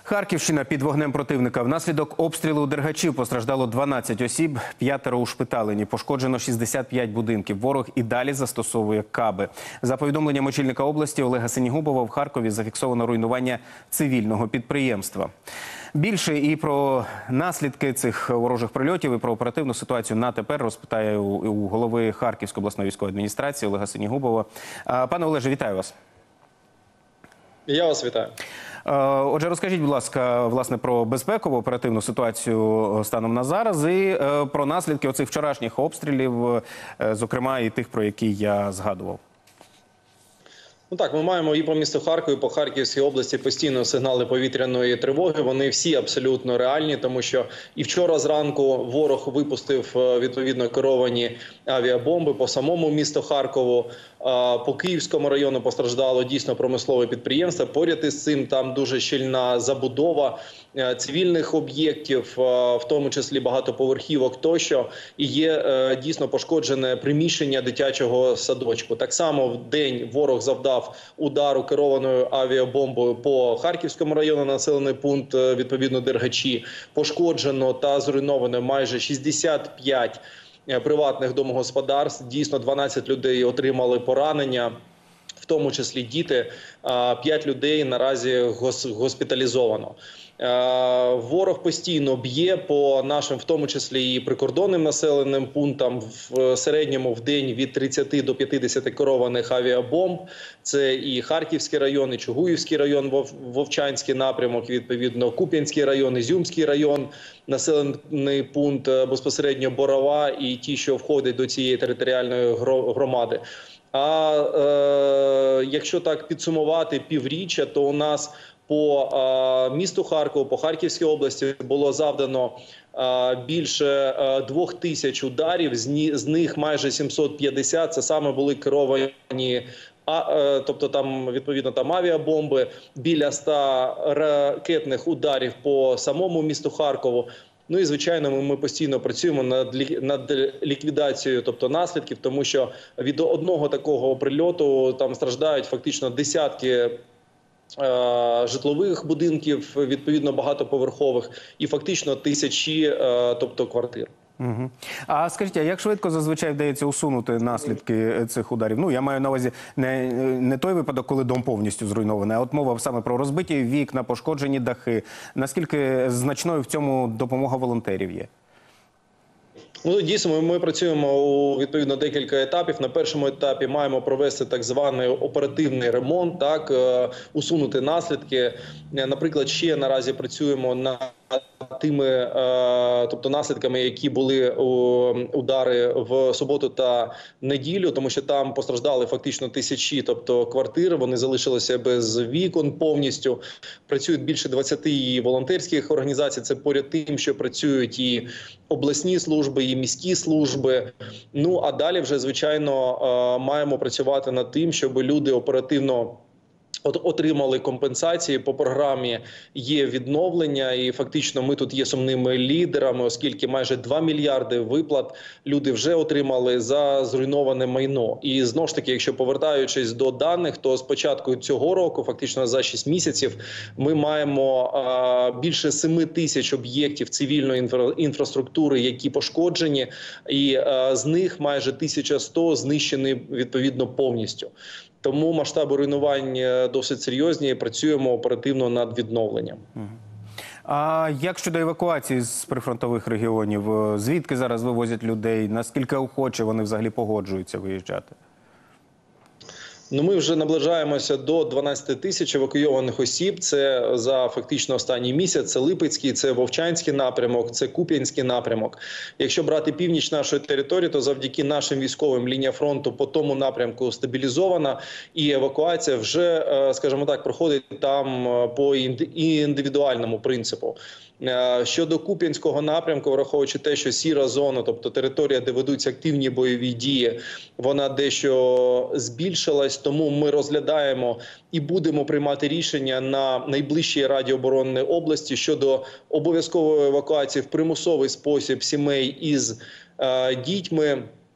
Харківщина під вогнем противника. Внаслідок обстрілу Дергачів постраждало 12 осіб, 5 ушпиталені. Пошкоджено 65 будинків. Ворог і далі застосовує каби. За повідомленням очільника області Олега Синігубова, в Харкові зафіксовано руйнування цивільного підприємства. Більше і про наслідки цих ворожих прильотів, і про оперативну ситуацію на тепер розпитає у голови Харківської обласної військової адміністрації Олега Синігубова. Пане Олеже, вітаю вас. Я вас вітаю. Отже, розкажіть, будь ласка, власне, про безпекову оперативну ситуацію станом на зараз і про наслідки оцих вчорашніх обстрілів, зокрема і тих, про які я згадував. Ну так, ми маємо і по місту Харкові, і по Харківській області постійно сигнали повітряної тривоги. Вони всі абсолютно реальні, тому що і вчора зранку ворог випустив відповідно керовані авіабомби по самому місту Харкову. По Київському району постраждало дійсно промислове підприємство. Поряд із цим там дуже щільна забудова цивільних об'єктів, в тому числі багатоповерхівок тощо. І є дійсно пошкоджене приміщення дитячого садочку. Так само в день ворог завдав удару керованою авіабомбою по Харківському району, населений пункт, відповідно, Дергачі. Пошкоджено та зруйновано майже 65 приватних домогосподарств. Дійсно, 12 людей отримали поранення, в тому числі діти. 5 людей наразі госпіталізовано. Ворог постійно б'є по нашим, в тому числі і прикордонним населеним пунктам, в середньому в день від 30 до 50 керованих авіабомб. Це і Харківський район, і Чугуївський район, Вовчанський напрямок, відповідно Куп'янський район, Ізюмський район, населений пункт безпосередньо Борова і ті, що входять до цієї територіальної громади. Якщо так підсумувати півріччя, то у нас по місту Харкову, по Харківській області було завдано більше 2000 ударів, з них майже 750 це саме були керовані, тобто там відповідно там авіабомби, біля 100 ракетних ударів по самому місту Харкову. Ну і, звичайно, ми постійно працюємо над ліквідацією, тобто наслідків, тому що від одного такого прильоту там страждають фактично десятки житлових будинків, відповідно багатоповерхових, і фактично тисячі, тобто квартир. Угу. А скажіть, а як швидко зазвичай вдається усунути наслідки цих ударів? Ну, я маю на увазі не той випадок, коли дом повністю зруйнований, а от мова саме про розбиті вікна, пошкоджені дахи. Наскільки значною в цьому допомога волонтерів є? Ну, дійсно, ми працюємо у відповідно декілька етапів. На першому етапі маємо провести так званий оперативний ремонт, усунути наслідки. Наприклад, ще наразі працюємо над тими, тобто наслідками, які були удари в суботу та неділю, тому що там постраждали фактично тисячі, тобто квартир, вони залишилися без вікон повністю. Працюють більше 20 волонтерських організацій, це поряд тим, що працюють і обласні служби, і міські служби. Ну, а далі вже, звичайно, маємо працювати над тим, щоб люди оперативно отримали компенсації. По програмі є відновлення, і фактично ми тут є сумними лідерами, оскільки майже 2 мільярди виплат люди вже отримали за зруйноване майно. І знову ж таки, якщо повертаючись до даних, то з початку цього року, фактично за 6 місяців, ми маємо більше 7 тисяч об'єктів цивільної інфраструктури, які пошкоджені, і з них майже 1100 знищені відповідно повністю. Тому масштаби руйнувань досить серйозні, і працюємо оперативно над відновленням. А як щодо евакуації з прифронтових регіонів? Звідки зараз вивозять людей? Наскільки охоче вони взагалі погоджуються виїжджати? Ну, ми вже наближаємося до 12 тисяч евакуйованих осіб. Це за фактично останній місяць. Це Липецький, це Вовчанський напрямок, це Куп'янський напрямок. Якщо брати північ нашої території, то завдяки нашим військовим лінія фронту по тому напрямку стабілізована. І евакуація вже, скажімо так, проходить там по індивідуальному принципу. Щодо Куп'янського напрямку, враховуючи те, що сіра зона, тобто територія, де ведуться активні бойові дії, вона дещо збільшилась, тому ми розглядаємо і будемо приймати рішення на найближчій Раді оборони області щодо обов'язкової евакуації в примусовий спосіб сімей із дітьми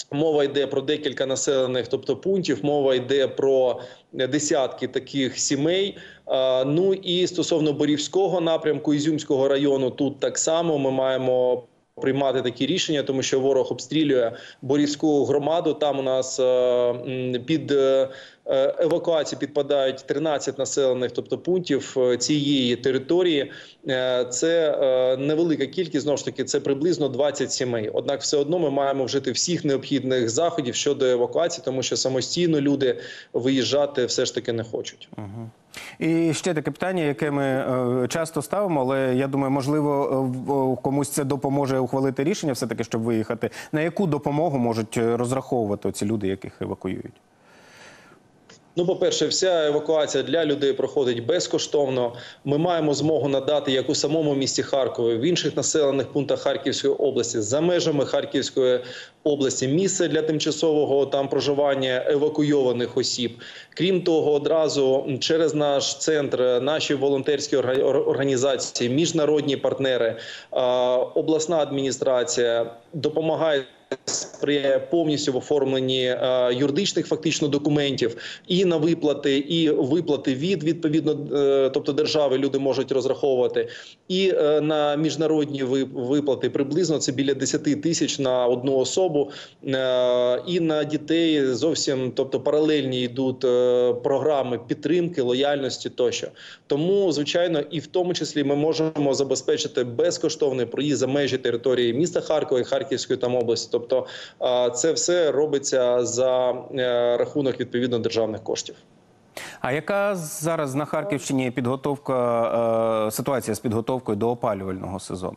Мова йде про декілька населених, тобто пунктів, мова йде про десятки таких сімей. Ну і стосовно Борівського напрямку, Ізюмського району, тут так само ми маємо приймати такі рішення, тому що ворог обстрілює Борівську громаду. Там у нас під евакуацію підпадають 13 населених, тобто пунктів цієї території. Це невелика кількість, знову ж таки, це приблизно 20 сімей. Однак все одно ми маємо вжити всіх необхідних заходів щодо евакуації, тому що самостійно люди виїжджати все ж таки не хочуть. І ще таке питання, яке ми часто ставимо, але я думаю, можливо, комусь це допоможе ухвалити рішення все-таки, щоб виїхати. На яку допомогу можуть розраховувати ці люди, яких евакуюють? Ну, по-перше, вся евакуація для людей проходить безкоштовно. Ми маємо змогу надати як у самому місті Харкові, в інших населених пунктах Харківської області, за межами Харківської області, місце для тимчасового там проживання евакуйованих осіб. Крім того, одразу через наш центр, наші волонтерські організації, міжнародні партнери, обласна адміністрація допомагають, сприяє повністю в оформленні юридичних фактично документів і на виплати, і виплати від відповідно, тобто держави люди можуть розраховувати, і на міжнародні виплати приблизно це біля 10 тисяч на одну особу, і на дітей зовсім, тобто паралельні йдуть програми підтримки, лояльності тощо. Тому, звичайно, і в тому числі ми можемо забезпечити безкоштовний проїзд за межі території міста Харкова і Харківської там області. Тобто це все робиться за рахунок відповідно державних коштів. А яка зараз на Харківщині ситуація з підготовкою до опалювального сезону?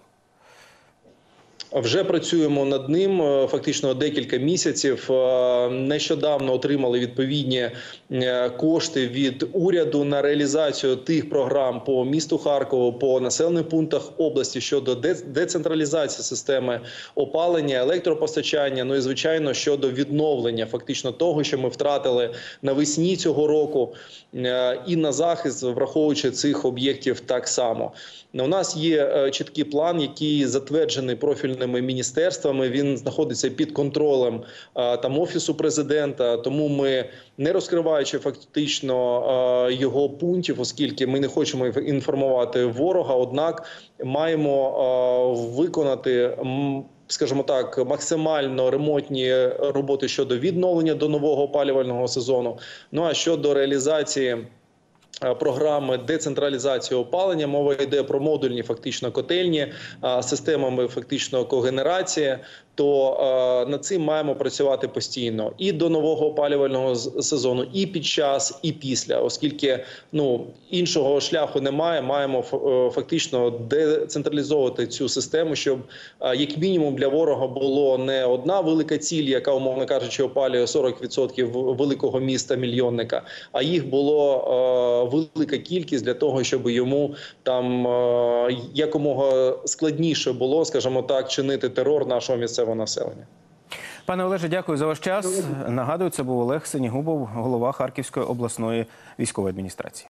Вже працюємо над ним фактично декілька місяців. Нещодавно отримали відповідні кошти від уряду на реалізацію тих програм по місту Харкову, по населених пунктах області щодо децентралізації системи опалення, електропостачання, ну і, звичайно, щодо відновлення фактично того, що ми втратили навесні цього року, і на захист, враховуючи цих об'єктів так само. У нас є чіткий план, який затверджений профільними міністерствами. Він знаходиться під контролем там Офісу президента. Тому ми, не розкриваючи фактично його пунктів, оскільки ми не хочемо інформувати ворога, однак маємо виконати, скажімо так, максимально ремонтні роботи щодо відновлення до нового опалювального сезону. Ну а щодо реалізації програми децентралізації опалення, мова йде про модульні фактично котельні системами фактично когенерації, то над цим маємо працювати постійно і до нового опалювального сезону, і під час, і після, оскільки іншого шляху немає, маємо фактично децентралізовувати цю систему, щоб як мінімум для ворога було не одна велика ціль, яка, умовно кажучи, опалює 40% великого міста-мільйонника, а їх було велика кількість для того, щоб йому там якомога складніше було, скажімо так, чинити терор нашого місцевого населення. Пане Олеже, дякую за ваш час. Нагадую, це був Олег Синігубов, голова Харківської обласної військової адміністрації.